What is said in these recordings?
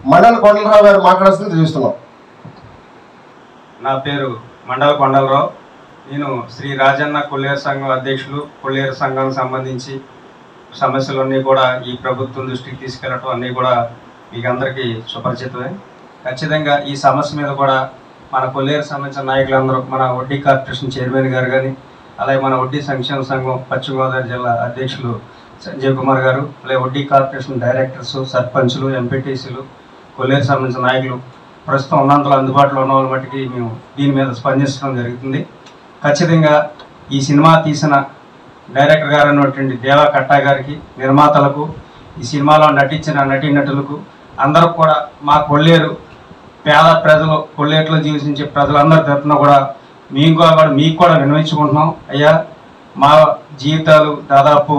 మండల కొండలరావు గారు మాట్లాడాల్సింది చూస్తున్నాం. నా పేరు మండల కొండలరావు. నేను శ్రీ రాజన్న కొల్లేరు సంఘం అధ్యక్షులు. కొల్లేరు సంఘానికి సంబంధించి సమస్యలన్నీ కూడా ఈ ప్రభుత్వం దృష్టికి తీసుకెళ్ళటం అన్నీ కూడా మీకు అందరికీ సుపరిచితమే. ఖచ్చితంగా ఈ సమస్య మీద కూడా మన కొల్లేరు సంబంధించిన నాయకులందరూ, మన వడ్డీ కార్పొరేషన్ చైర్మన్ గారు కానీ, అలాగే మన వడ్డీ సంక్షేమ సంఘం పశ్చిమ గోదావరి జిల్లా అధ్యక్షులు సంజయ్ కుమార్ గారు, అలాగే వడ్డీ కార్పొరేషన్ డైరెక్టర్స్, సర్పంచులు, ఎంపీటీసీలు, కొల్లేరు సంబంధించిన నాయకులు ప్రస్తుతం ఉన్నంతలో అందుబాటులో ఉన్న వాళ్ళ మట్టికి మేము దీని మీద స్పందించడం జరుగుతుంది. ఖచ్చితంగా ఈ సినిమా తీసిన డైరెక్టర్ గారు అన్నటువంటి దేవా కట్టా గారికి, నిర్మాతలకు, ఈ సినిమాలో నటించిన నటీనటులకు అందరికి కూడా మా కొల్లేరు పేద ప్రజలు, కొల్లేరులో జీవించే ప్రజలందరి తరఫున కూడా మీకు కూడా విన్నవించుకుంటున్నాం. అయ్యా, మా జీవితాలు దాదాపు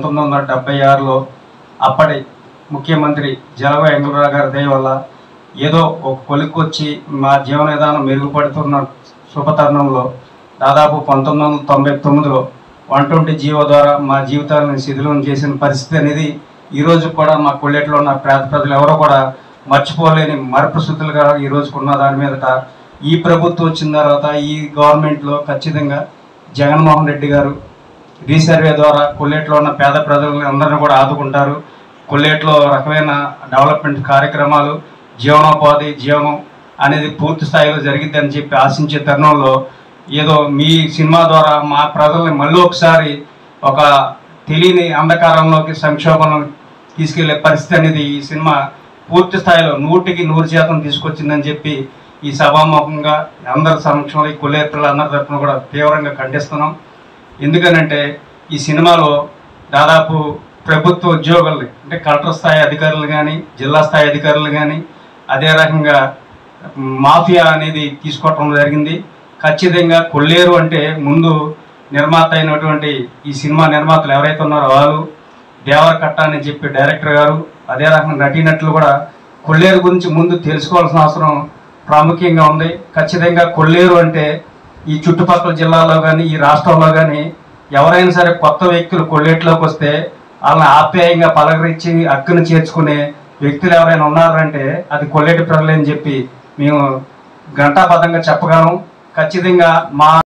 1976లో అప్పటి ముఖ్యమంత్రి జలగ వెంకటరావు గారి దయ వల్ల ఏదో ఒక కొలిక్కొచ్చి మా జీవన విధానం మెరుగుపడుతున్న శుభతరుణంలో దాదాపు 1999లో 120 జీవో ద్వారా మా జీవితాలను శిథిలం చేసిన పరిస్థితి అనేది ఈరోజు కూడా మా కొల్లేరులో ఉన్న పేద ప్రజలు ఎవరో కూడా మర్చిపోలేని మరపుస్థితులుగా ఈ రోజుకున్న దాని మీదట ఈ ప్రభుత్వం వచ్చిన తర్వాత ఈ గవర్నమెంట్లో ఖచ్చితంగా జగన్మోహన్ రెడ్డి గారు రీసర్వే ద్వారా కొల్లేరులో ఉన్న పేద ప్రజలను అందరినీ కూడా ఆదుకుంటారు. కొల్లేరులో రకమైన డెవలప్మెంట్ కార్యక్రమాలు, జీవనోపాధి, జీవనం అనేది పూర్తి స్థాయిలో జరిగిద్దని చెప్పి ఆశించే తరుణంలో ఏదో మీ సినిమా ద్వారా మా ప్రజల్ని మళ్ళీ ఒకసారి ఒక తెలియని అంధకారంలోకి, సంక్షోభంలో తీసుకెళ్లే పరిస్థితి అనేది ఈ సినిమా పూర్తి స్థాయిలో 100% తీసుకొచ్చిందని చెప్పి ఈ సభాముఖంగా అందరి సమక్షంలో ఈ కొల్లేరు పిల్లలందరి తరఫున కూడా తీవ్రంగా ఖండిస్తున్నాం. ఎందుకనంటే ఈ సినిమాలో దాదాపు ప్రభుత్వ ఉద్యోగుల్ని, అంటే కలెక్టర్ స్థాయి అధికారులు కానీ, జిల్లా స్థాయి అధికారులు కానీ, అదే రకంగా మాఫియా అనేది తీసుకోవటం జరిగింది. ఖచ్చితంగా కొల్లేరు అంటే ముందు నిర్మాత అయినటువంటి ఈ సినిమా నిర్మాతలు ఎవరైతే ఉన్నారో వాళ్ళు, దేవర కట్ట అని చెప్పి డైరెక్టర్ గారు, అదే రకంగా నటీనటులు కూడా కొల్లేరు గురించి ముందు తెలుసుకోవాల్సిన అవసరం ప్రాముఖ్యంగా ఉంది. ఖచ్చితంగా కొల్లేరు అంటే ఈ చుట్టుపక్కల జిల్లాలో కానీ, ఈ రాష్ట్రంలో కానీ ఎవరైనా సరే కొత్త వ్యక్తులు కొల్లేరులోకి వస్తే వాళ్ళని ఆప్యాయంగా పలకరించి హక్కును చేర్చుకునే వ్యక్తులు ఎవరైనా ఉన్నారంటే అది కొల్లేరు ప్రజలని చెప్పి మేము ఘంటాబద్ధంగా చెప్పగలం. ఖచ్చితంగా మా